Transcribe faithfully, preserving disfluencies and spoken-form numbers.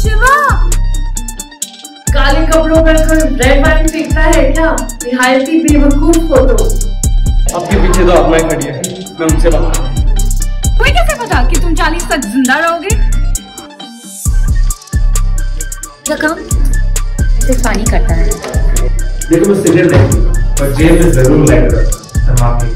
शिवा काले कपड़ों पर रेड वाइन फेंकता है क्या? निहायती बेवकूफ हो तो। आपके पीछे तो आत्माएं खड़ी है, मैं उनसे बात करूं। तुम्हें कैसे पता कि तुम चालीस तक जिंदा रहोगे? क्या काम सिर्फ पानी करता है। देखो मैं सिगरेट देखूंगा पर जेब में जरूर लाइटर रखूंगा।